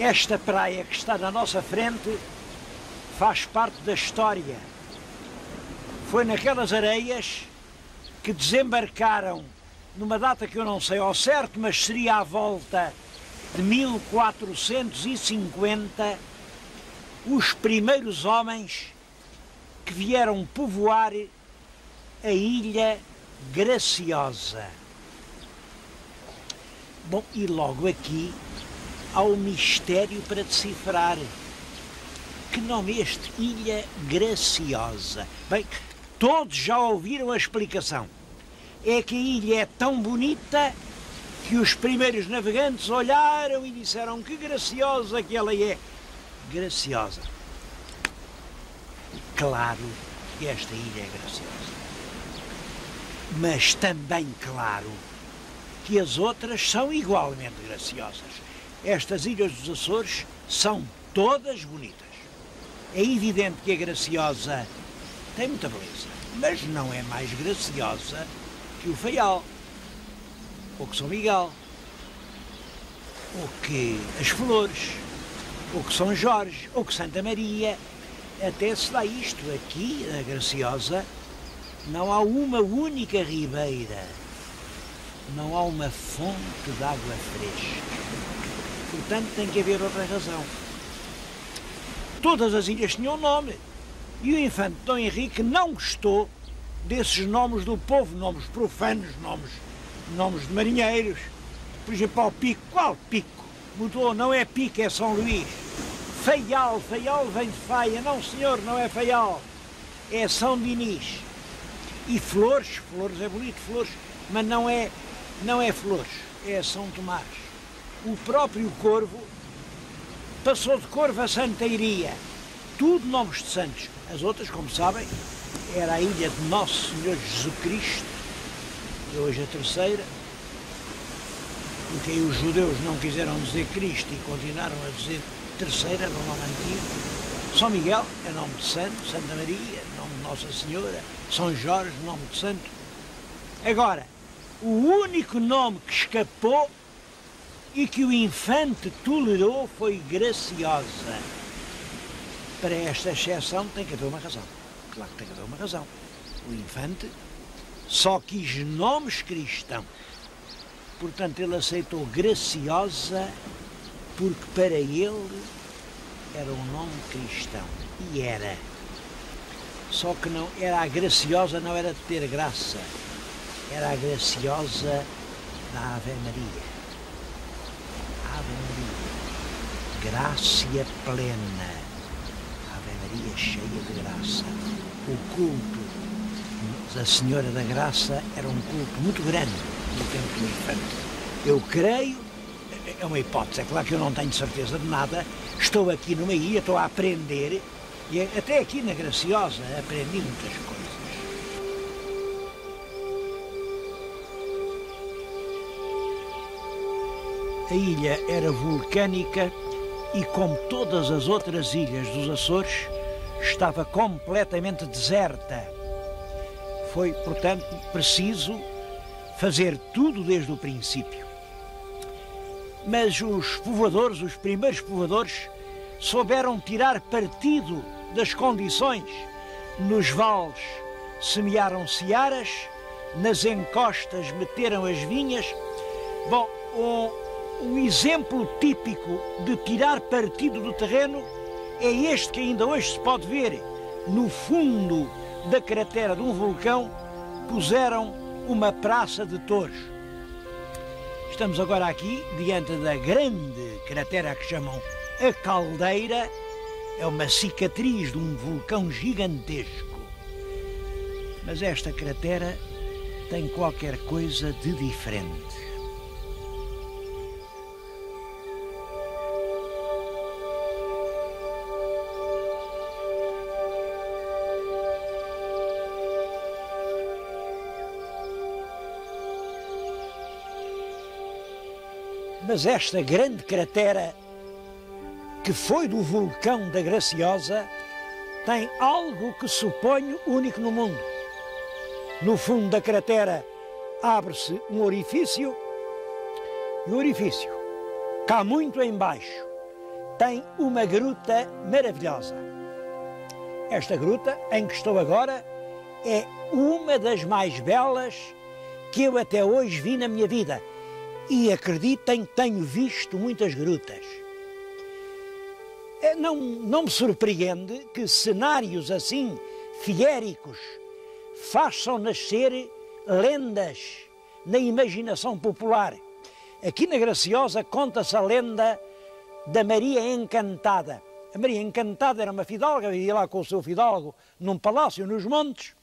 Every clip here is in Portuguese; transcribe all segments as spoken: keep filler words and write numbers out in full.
Esta praia que está na nossa frente faz parte da história. Foi naquelas areias que desembarcaram numa data que eu não sei ao certo, mas seria à volta de mil quatrocentos e cinquenta, os primeiros homens que vieram povoar a Ilha Graciosa. Bom, e logo aqui há um mistério para decifrar. Que nome é este? Ilha Graciosa. Bem, todos já ouviram a explicação. É que a ilha é tão bonita que os primeiros navegantes olharam e disseram que graciosa que ela é. Graciosa. Claro que esta ilha é graciosa. Mas também claro que as outras são igualmente graciosas. Estas ilhas dos Açores são todas bonitas. É evidente que a Graciosa tem muita beleza, mas não é mais graciosa que o Faial, ou que São Miguel, ou que as Flores, ou que São Jorge, ou que Santa Maria. Até se dá isto aqui, na Graciosa, não há uma única ribeira, não há uma fonte de água fresca. Portanto, tem que haver outra razão. Todas as ilhas tinham nome, e o infante Dom Henrique não gostou desses nomes do povo, nomes profanos, nomes, nomes de marinheiros. Por exemplo, ao Pico. Qual Pico? Mudou, não é Pico, é São Luís. Faial, Faial vem de Faia. Não, senhor, não é Faial, é São Dinis. E Flores, Flores é bonito, Flores, mas não é, não é Flores, é São Tomás. O próprio Corvo passou de Corvo a Santa Iria, tudo nomes de santos. As outras, como sabem, era a ilha de Nosso Senhor Jesus Cristo, e hoje a terceira, porque aí os judeus não quiseram dizer Cristo e continuaram a dizer terceira no nome antigo. São Miguel é nome de santo, Santa Maria, nome de Nossa Senhora, São Jorge, nome de santo. Agora, o único nome que escapou e que o infante tolerou foi Graciosa. Para esta exceção tem que haver uma razão. Claro que tem que haver uma razão. O infante só quis nomes cristãos. Portanto, ele aceitou Graciosa porque para ele era um nome cristão. E era. Só que não era a Graciosa, não era de ter graça. Era a Graciosa da Ave Maria. Ave Maria, Grácia plena, Ave Maria cheia de graça. O culto da Senhora da Graça era um culto muito grande no tempo do infante. Eu creio, é uma hipótese, é claro que eu não tenho certeza de nada, estou aqui numa ilha, estou a aprender, e até aqui na Graciosa aprendi muitas coisas. A ilha era vulcânica e, como todas as outras ilhas dos Açores, estava completamente deserta. Foi, portanto, preciso fazer tudo desde o princípio. Mas os povoadores, os primeiros povoadores, souberam tirar partido das condições. Nos vales semearam searas, nas encostas meteram as vinhas. Bom, um, Um exemplo típico de tirar partido do terreno é este que ainda hoje se pode ver. No fundo da cratera de um vulcão puseram uma praça de touros. Estamos agora aqui diante da grande cratera que chamam a Caldeira. É uma cicatriz de um vulcão gigantesco. Mas esta cratera tem qualquer coisa de diferente. Mas esta grande cratera, que foi do vulcão da Graciosa, tem algo que suponho único no mundo. No fundo da cratera abre-se um orifício, e o orifício, cá muito em baixo, tem uma gruta maravilhosa. Esta gruta, em que estou agora, é uma das mais belas que eu até hoje vi na minha vida. E acreditem que tenho visto muitas grutas. Não, não me surpreende que cenários assim, fiéricos, façam nascer lendas na imaginação popular. Aqui na Graciosa conta-se a lenda da Maria Encantada. A Maria Encantada era uma fidalga, vivia lá com o seu fidalgo num palácio nos montes.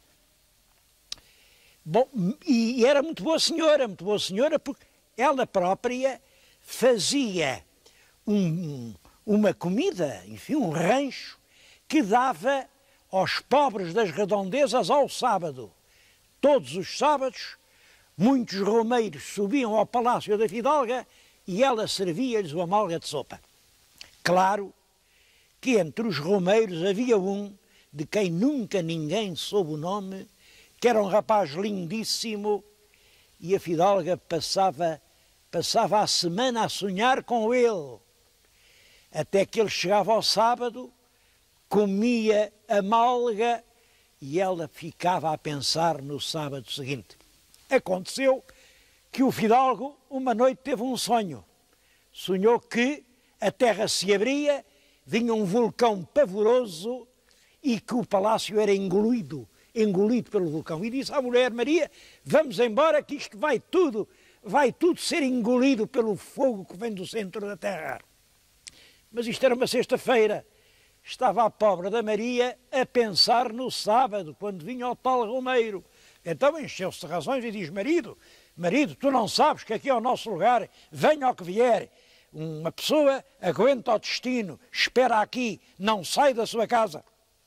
Bom, e era muito boa senhora, muito boa senhora, porque ela própria fazia um, uma comida, enfim, um rancho, que dava aos pobres das redondezas ao sábado. Todos os sábados, muitos romeiros subiam ao palácio da fidalga e ela servia-lhes uma malga de sopa. Claro que entre os romeiros havia um de quem nunca ninguém soube o nome, que era um rapaz lindíssimo, e a fidalga passava, passava a semana a sonhar com ele, até que ele chegava ao sábado, comia a malga e ela ficava a pensar no sábado seguinte. Aconteceu que o fidalgo uma noite teve um sonho. Sonhou que a terra se abria, vinha um vulcão pavoroso e que o palácio era engolido, engolido pelo vulcão. E disse à mulher: Maria, vamos embora que isto vai tudo, vai tudo ser engolido pelo fogo que vem do centro da terra. Mas isto era uma sexta-feira. Estava a pobre da Maria a pensar no sábado, quando vinha o tal romeiro. Então encheu-se de razões e diz: marido, marido, tu não sabes que aqui é o nosso lugar, venha ao que vier. Uma pessoa aguenta o destino, espera aqui, não sai da sua casa.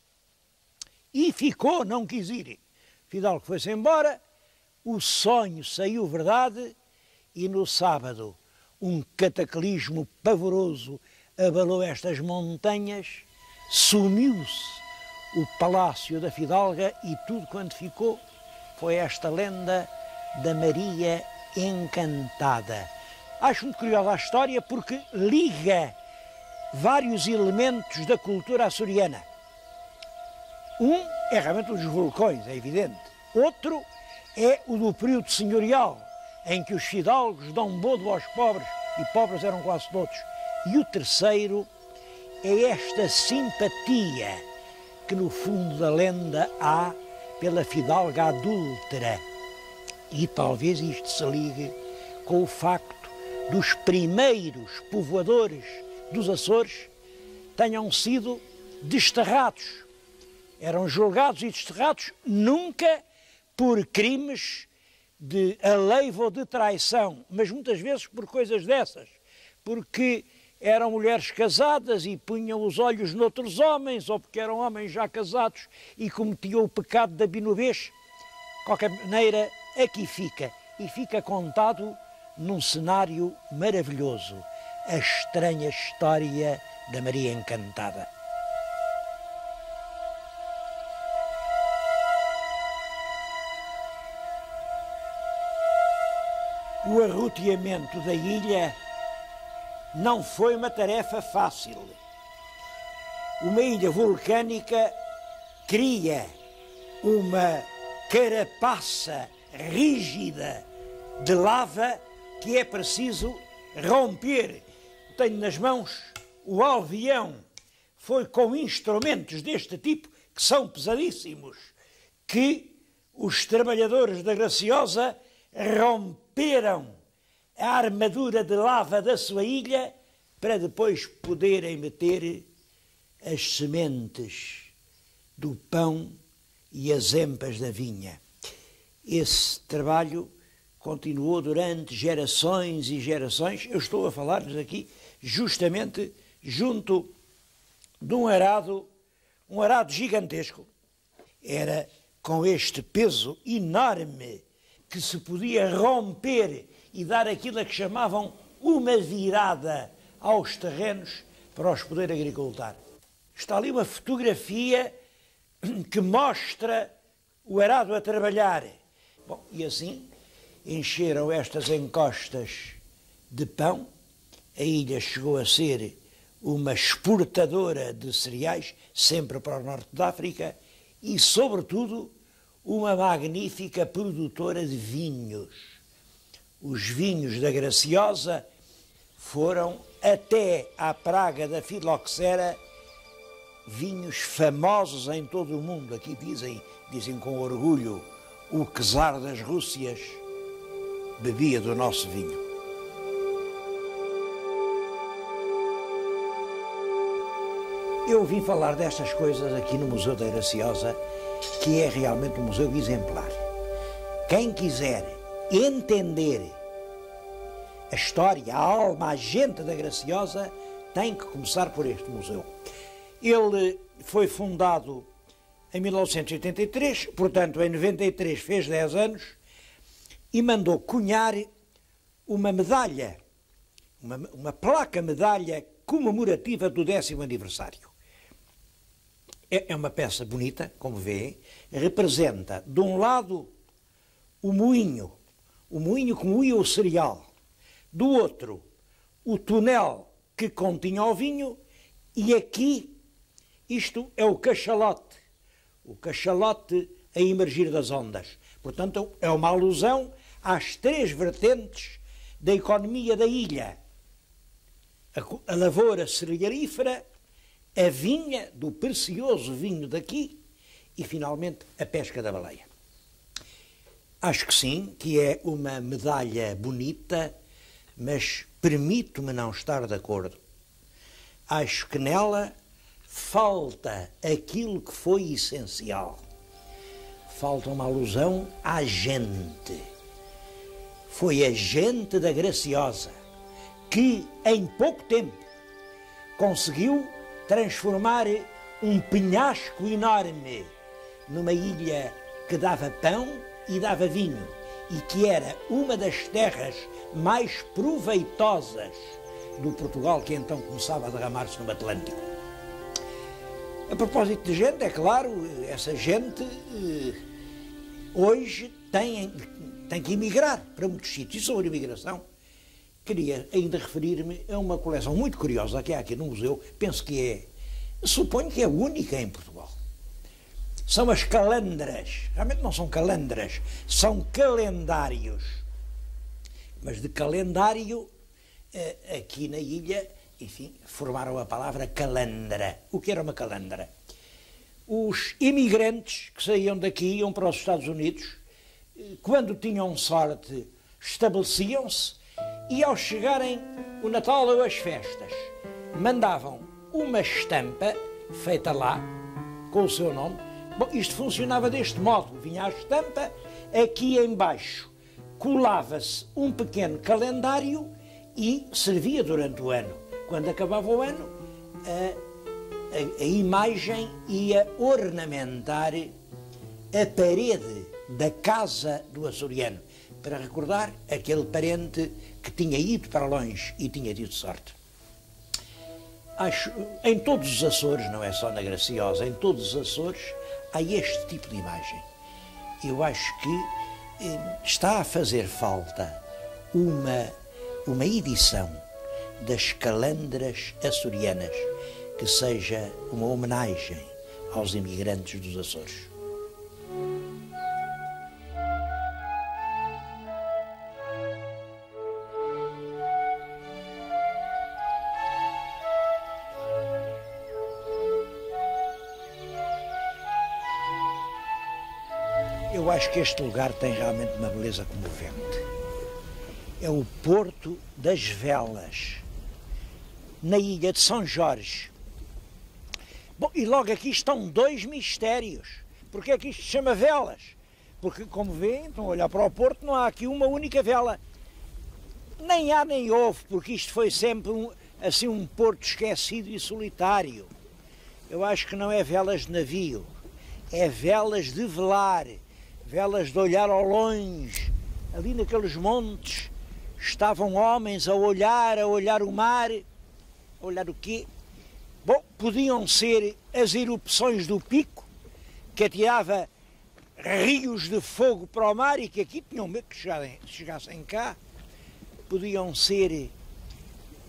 E ficou, não quis ir. Fidalgo foi-se embora, o sonho saiu verdade e no sábado um cataclismo pavoroso abalou estas montanhas, sumiu-se o palácio da fidalga e tudo quanto ficou foi esta lenda da Maria Encantada. Acho muito curiosa a história porque liga vários elementos da cultura açoriana. Um é realmente o dos vulcões, é evidente. Outro é o do período senhorial, em que os fidalgos dão bodo aos pobres, e pobres eram quase todos. E o terceiro é esta simpatia que no fundo da lenda há pela fidalga adúltera. E talvez isto se ligue com o facto dos primeiros povoadores dos Açores tenham sido desterrados. Eram julgados e desterrados nunca por crimes de aleiva ou de traição, mas muitas vezes por coisas dessas, porque eram mulheres casadas e punham os olhos noutros homens, ou porque eram homens já casados e cometiam o pecado da binuvez. De qualquer maneira, aqui fica, e fica contado num cenário maravilhoso, a estranha história da Maria Encantada. O arroteamento da ilha não foi uma tarefa fácil. Uma ilha vulcânica cria uma carapaça rígida de lava que é preciso romper. Tenho nas mãos o alveão. Foi com instrumentos deste tipo, que são pesadíssimos, que os trabalhadores da Graciosa romperam a armadura de lava da sua ilha para depois poderem meter as sementes do pão e as empas da vinha. Esse trabalho continuou durante gerações e gerações. Eu estou a falar-vos aqui justamente junto de um arado, um arado gigantesco. Era com este peso enorme que se podia romper e dar aquilo a que chamavam uma virada aos terrenos para os poder agricultar. Está ali uma fotografia que mostra o arado a trabalhar. Bom, e assim encheram estas encostas de pão, a ilha chegou a ser uma exportadora de cereais, sempre para o norte da África, e, sobretudo, uma magnífica produtora de vinhos. Os vinhos da Graciosa foram, até à praga da filoxera, vinhos famosos em todo o mundo. Aqui dizem, dizem com orgulho, o czar das Rússias bebia do nosso vinho. Eu vim falar destas coisas aqui no Museu da Graciosa, que é realmente um museu exemplar. Quem quiser entender a história, a alma, a gente da Graciosa, tem que começar por este museu. Ele foi fundado em mil novecentos e oitenta e três, portanto, em noventa e três fez dez anos, e mandou cunhar uma medalha, uma, uma placa-medalha comemorativa do décimo aniversário. É uma peça bonita, como vê, representa, de um lado, o moinho, o moinho que moía o cereal, do outro, o túnel que continha o vinho, e aqui, isto é o cachalote, o cachalote a emergir das ondas. Portanto, é uma alusão às três vertentes da economia da ilha: a, a lavoura cerealífera, a vinha, do precioso vinho daqui, e, finalmente, a pesca da baleia. Acho que sim, que é uma medalha bonita, mas permito-me não estar de acordo. Acho que nela falta aquilo que foi essencial. Falta uma alusão à gente. Foi a gente da Graciosa que, em pouco tempo, conseguiu transformar um penhasco enorme numa ilha que dava pão e dava vinho, e que era uma das terras mais proveitosas do Portugal, que então começava a derramar-se no Atlântico. A propósito de gente, é claro, essa gente hoje tem, tem que emigrar para muitos sítios. E sobre a imigração, queria ainda referir-me a uma coleção muito curiosa que há aqui no museu, penso que é, suponho que é única em Portugal. São as calandras. Realmente não são calandras, são calendários. Mas de calendário, aqui na ilha, enfim, formaram a palavra calandra. O que era uma calandra? Os imigrantes que saíam daqui e iam para os Estados Unidos, quando tinham sorte, estabeleciam-se, e ao chegarem o Natal ou as festas, mandavam uma estampa feita lá, com o seu nome. Bom, isto funcionava deste modo: vinha a estampa, aqui embaixo colava-se um pequeno calendário e servia durante o ano. Quando acabava o ano, a, a, a imagem ia ornamentar a parede da casa do açoriano, para recordar aquele parente que tinha ido para longe e tinha tido sorte. Acho, em todos os Açores, não é só na Graciosa, em todos os Açores há este tipo de imagem. Eu acho que eh, está a fazer falta uma, uma edição das calandras açorianas que seja uma homenagem aos imigrantes dos Açores. Eu acho que este lugar tem realmente uma beleza comovente. É o Porto das Velas, na ilha de São Jorge. Bom, e logo aqui estão dois mistérios. Porque é que isto se chama velas? Porque, como veem, estão a olhar para o Porto, não há aqui uma única vela. Nem há nem houve, porque isto foi sempre um, assim um porto esquecido e solitário. Eu acho que não é velas de navio, é velas de velar. Velas de olhar ao longe. Ali naqueles montes estavam homens a olhar, a olhar o mar. A olhar o quê? Bom, podiam ser as erupções do Pico, que atirava rios de fogo para o mar e que aqui tinham medo que chegassem cá. Podiam ser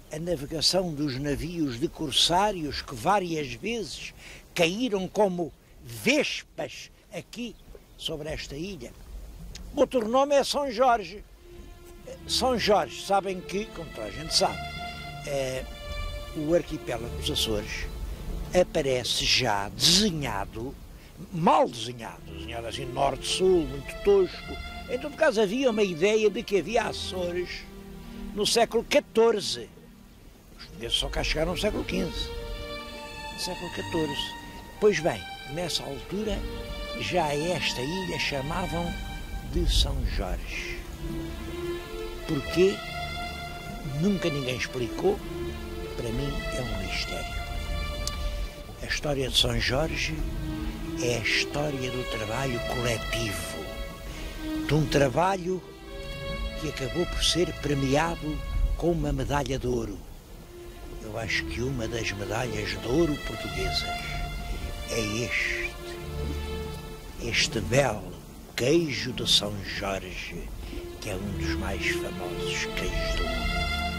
a navegação dos navios de corsários que várias vezes caíram como vespas aqui sobre esta ilha. Outro nome é São Jorge. São Jorge, sabem que, como toda a gente sabe, é, o arquipélago dos Açores aparece já desenhado, mal desenhado, desenhado assim norte-sul, muito tosco. Em todo caso, havia uma ideia de que havia Açores no século catorze. Os portugueses só cá chegaram no século quinze. No século catorze. Pois bem, nessa altura, já esta ilha chamavam de São Jorge. Porquê? Nunca ninguém explicou. Para mim é um mistério. A história de São Jorge é a história do trabalho coletivo, de um trabalho que acabou por ser premiado com uma medalha de ouro. Eu acho que uma das medalhas de ouro portuguesas é este, este belo queijo de São Jorge, que é um dos mais famosos queijos do mundo.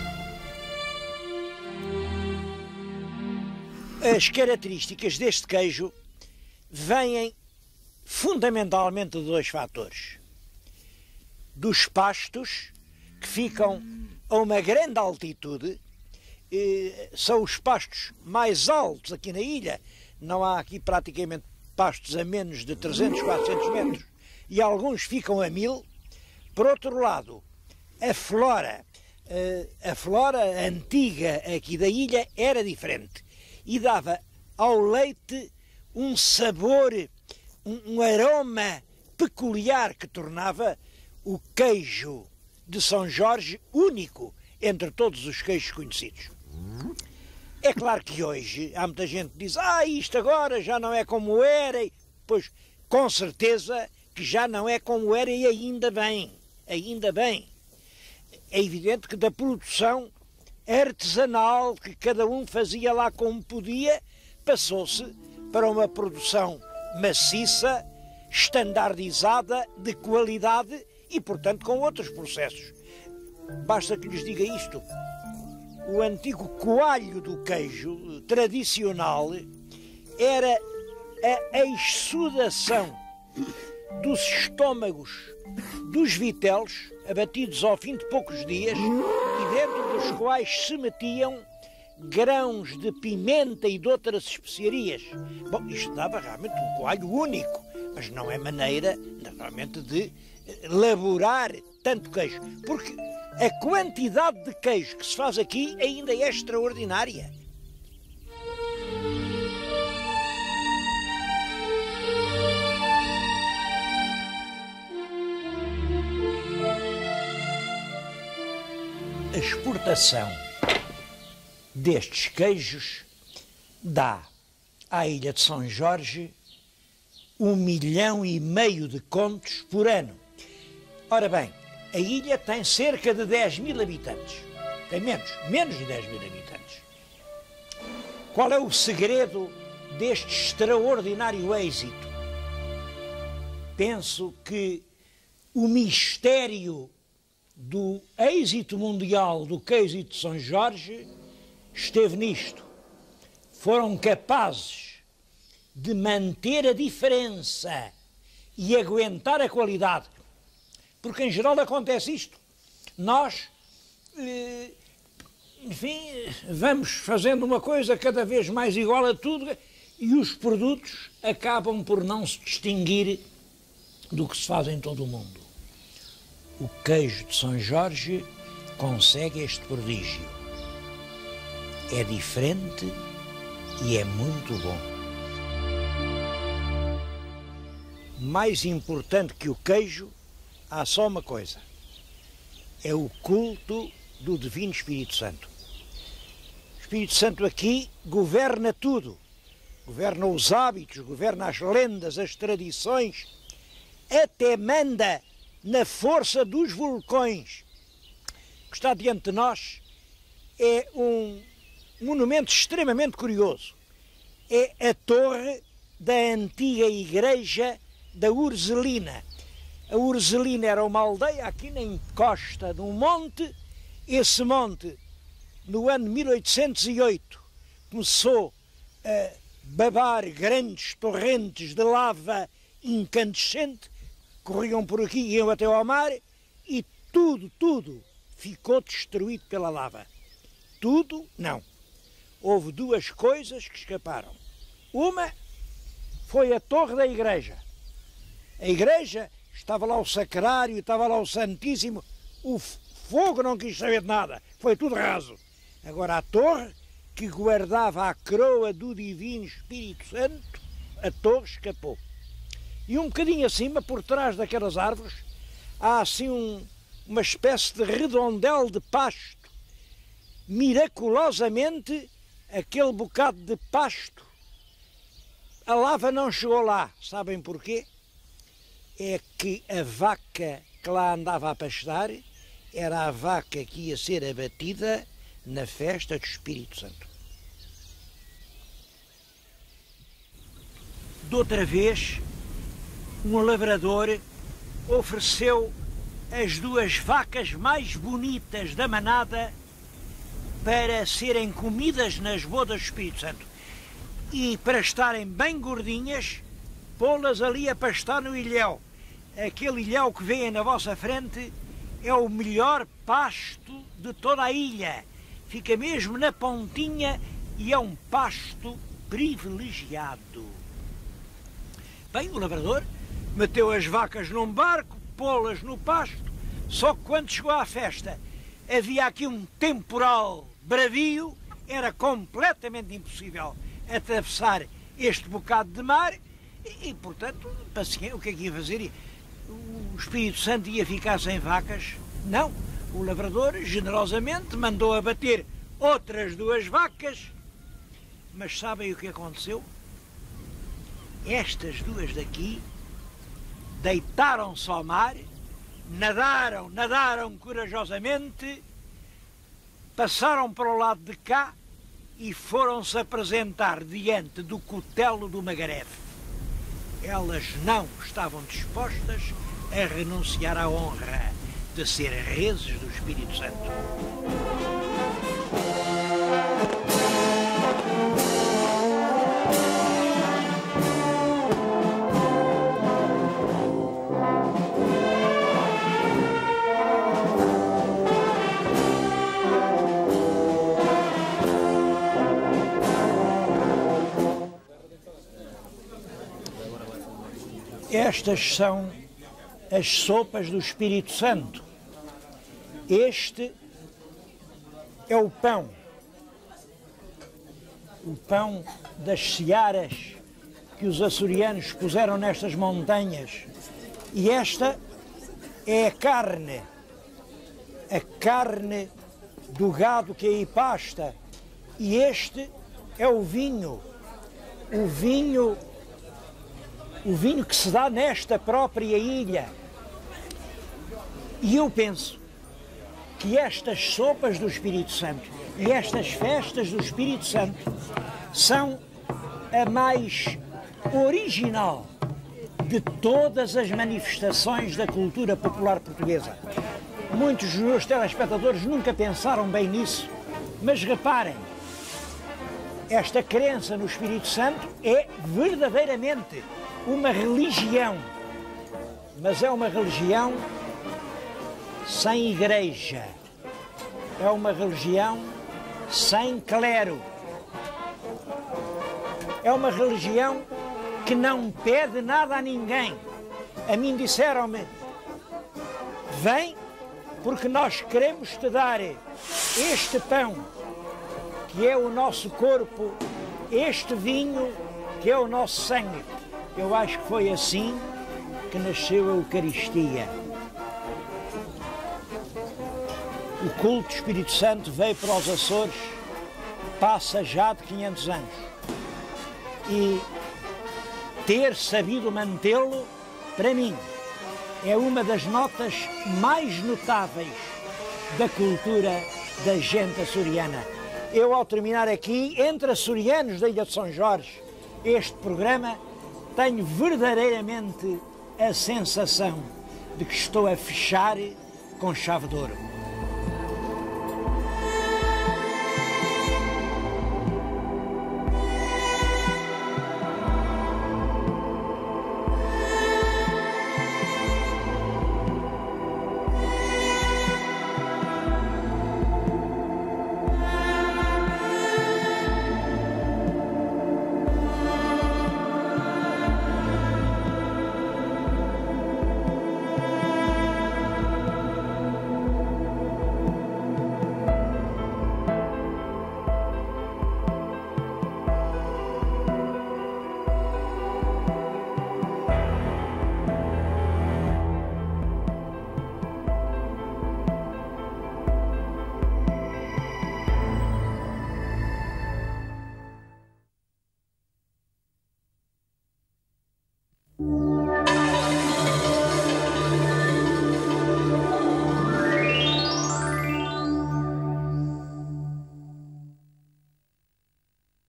As características deste queijo vêm fundamentalmente de dois fatores. Dos pastos, que ficam a uma grande altitude, são os pastos mais altos aqui na ilha, não há aqui praticamente pastos a menos de trezentos, quatrocentos metros, e alguns ficam a mil. Por outro lado, a flora, a flora antiga aqui da ilha era diferente e dava ao leite um sabor, um, um aroma peculiar que tornava o queijo de São Jorge único entre todos os queijos conhecidos. É claro que hoje há muita gente que diz: ah, isto agora já não é como era. Pois, com certeza que já não é como era, e ainda bem, ainda bem. É evidente que da produção artesanal que cada um fazia lá como podia, passou-se para uma produção maciça, estandardizada, de qualidade e, portanto, com outros processos. Basta que lhes diga isto: o antigo coalho do queijo tradicional era a exsudação dos estômagos dos vitelos, abatidos ao fim de poucos dias, e dentro dos quais se metiam grãos de pimenta e de outras especiarias. Bom, isto dava realmente um coalho único, mas não é maneira, naturalmente, de elaborar tanto queijo, porque a quantidade de queijo que se faz aqui ainda é extraordinária. A exportação destes queijos dá à ilha de São Jorge um milhão e meio de contos por ano. Ora bem, a ilha tem cerca de dez mil habitantes. Tem menos, menos de dez mil habitantes. Qual é o segredo deste extraordinário êxito? Penso que o mistério do êxito mundial do queijo de São Jorge esteve nisto. Foram capazes de manter a diferença e aguentar a qualidade. Porque em geral acontece isto. Nós, enfim, vamos fazendo uma coisa cada vez mais igual a tudo e os produtos acabam por não se distinguir do que se faz em todo o mundo. O queijo de São Jorge consegue este prodígio. É diferente e é muito bom. Mais importante que o queijo, há só uma coisa: é o culto do Divino Espírito Santo. O Espírito Santo aqui governa tudo. Governa os hábitos, governa as lendas, as tradições, até manda na força dos vulcões. O que está diante de nós é um monumento extremamente curioso. É a torre da antiga igreja da Urzelina. A Urzelina era uma aldeia aqui na encosta de um monte. Esse monte no ano de mil oitocentos e oito, começou a babar grandes torrentes de lava incandescente, corriam por aqui, iam até ao mar, e tudo, tudo ficou destruído pela lava. Tudo, não. Houve duas coisas que escaparam. Uma foi a torre da igreja. A igreja, estava lá o sacrário, estava lá o Santíssimo, o fogo não quis saber de nada, foi tudo raso. Agora a torre, que guardava a coroa do Divino Espírito Santo, a torre escapou. E um bocadinho acima, por trás daquelas árvores, há assim um, uma espécie de redondel de pasto. Miraculosamente, aquele bocado de pasto, a lava não chegou lá. Sabem porquê? É que a vaca que lá andava a pastar era a vaca que ia ser abatida na festa do Espírito Santo. De outra vez, um lavrador ofereceu as duas vacas mais bonitas da manada para serem comidas nas bodas do Espírito Santo e para estarem bem gordinhas, pô-las ali a pastar no ilhéu. Aquele ilhéu que vem na vossa frente é o melhor pasto de toda a ilha. Fica mesmo na pontinha e é um pasto privilegiado. Bem, o lavrador meteu as vacas num barco, pô-las no pasto, só que quando chegou à festa havia aqui um temporal bravio, era completamente impossível atravessar este bocado de mar e, e portanto, paciência, o que é que ia fazer? O Espírito Santo ia ficar sem vacas? Não, o lavrador generosamente mandou abater outras duas vacas, mas sabem o que aconteceu? Estas duas daqui deitaram-se ao mar, nadaram, nadaram corajosamente, passaram para o lado de cá e foram-se apresentar diante do cutelo do Magarefe. Elas não estavam dispostas a renunciar à honra de ser reses do Espírito Santo. Estas são as sopas do Espírito Santo. Este é o pão. O pão das searas que os açorianos puseram nestas montanhas. E esta é a carne. A carne do gado que aí pasta. E este é o vinho. O vinho o vinho que se dá nesta própria ilha. E eu penso que estas sopas do Espírito Santo e estas festas do Espírito Santo são a mais original de todas as manifestações da cultura popular portuguesa. Muitos dos meus telespectadores nunca pensaram bem nisso, mas reparem, esta crença no Espírito Santo é verdadeiramente uma religião, mas é uma religião sem igreja, é uma religião sem clero, é uma religião que não pede nada a ninguém. A mim disseram-me, vem porque nós queremos te dar este pão, que é o nosso corpo, este vinho, que é o nosso sangue. Eu acho que foi assim que nasceu a Eucaristia. O culto do Espírito Santo veio para os Açores, passa já de quinhentos anos. E ter sabido mantê-lo, para mim, é uma das notas mais notáveis da cultura da gente açoriana. Eu, ao terminar aqui, entre açorianos da Ilha de São Jorge, este programa, tenho verdadeiramente a sensação de que estou a fechar com chave de ouro.